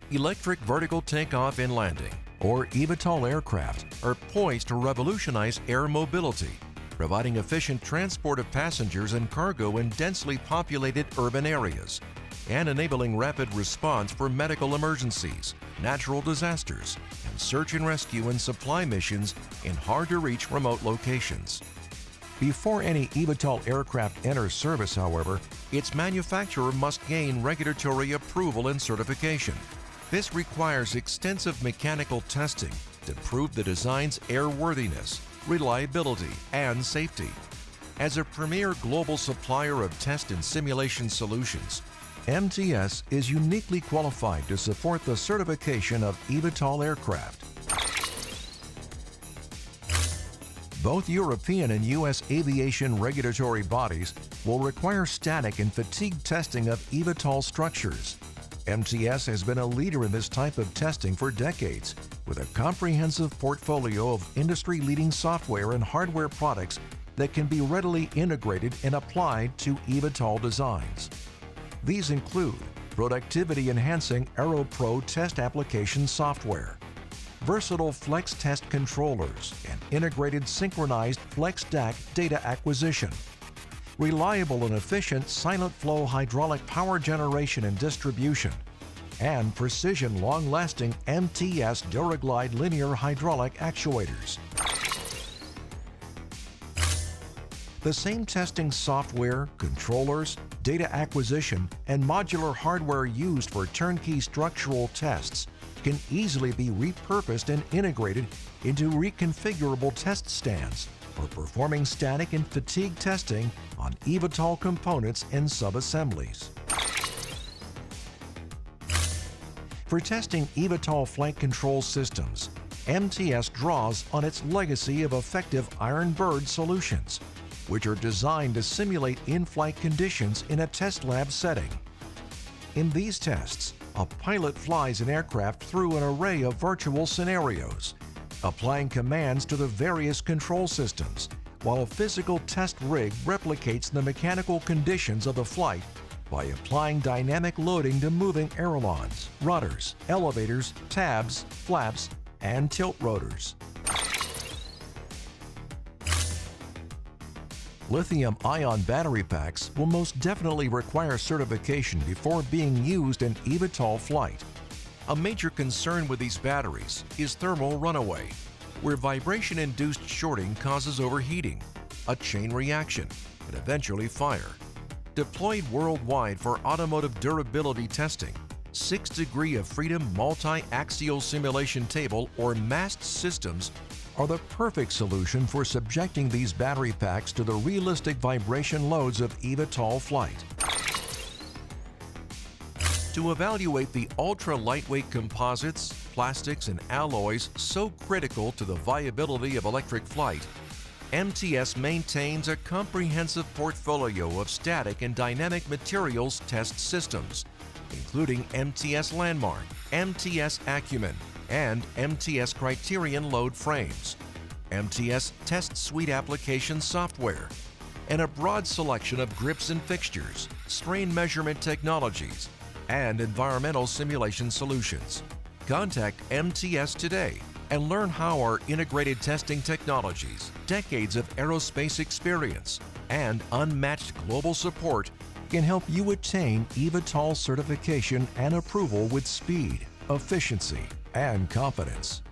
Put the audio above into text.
Electric vertical takeoff and landing, or eVTOL aircraft, are poised to revolutionize air mobility, providing efficient transport of passengers and cargo in densely populated urban areas, and enabling rapid response for medical emergencies, natural disasters, and search and rescue and supply missions in hard-to-reach remote locations. Before any eVTOL aircraft enters service, however, its manufacturer must gain regulatory approval and certification. This requires extensive mechanical testing to prove the design's airworthiness, reliability, and safety. As a premier global supplier of test and simulation solutions, MTS is uniquely qualified to support the certification of eVTOL aircraft. Both European and U.S. aviation regulatory bodies will require static and fatigue testing of eVTOL structures. MTS has been a leader in this type of testing for decades, with a comprehensive portfolio of industry-leading software and hardware products that can be readily integrated and applied to eVTOL designs. These include productivity-enhancing AeroPro test application software, versatile flex test controllers, and integrated synchronized FlexDAC data acquisition, reliable and efficient silent flow hydraulic power generation and distribution, and precision long-lasting MTS DuraGlide linear hydraulic actuators. The same testing software, controllers, data acquisition, and modular hardware used for turnkey structural tests can easily be repurposed and integrated into reconfigurable test stands for performing static and fatigue testing on eVTOL components and subassemblies. For testing eVTOL flight control systems, MTS draws on its legacy of effective Iron Bird solutions, which are designed to simulate in-flight conditions in a test lab setting. In these tests, a pilot flies an aircraft through an array of virtual scenarios, applying commands to the various control systems, while a physical test rig replicates the mechanical conditions of the flight by applying dynamic loading to moving ailerons, rudders, elevators, tabs, flaps, and tilt rotors. Lithium-ion battery packs will most definitely require certification before being used in eVTOL flight. A major concern with these batteries is thermal runaway, where vibration-induced shorting causes overheating, a chain reaction, and eventually fire. Deployed worldwide for automotive durability testing, 6 degree of freedom multi-axial simulation table or MAST systems are the perfect solution for subjecting these battery packs to the realistic vibration loads of eVTOL flight. To evaluate the ultra-lightweight composites, plastics, and alloys so critical to the viability of electric flight, MTS maintains a comprehensive portfolio of static and dynamic materials test systems, including MTS Landmark, MTS Acumen, and MTS Criterion load frames, MTS Test Suite application software, and a broad selection of grips and fixtures, strain measurement technologies, and environmental simulation solutions. Contact MTS today and learn how our integrated testing technologies, decades of aerospace experience, and unmatched global support can help you attain eVTOL certification and approval with speed, efficiency, and confidence.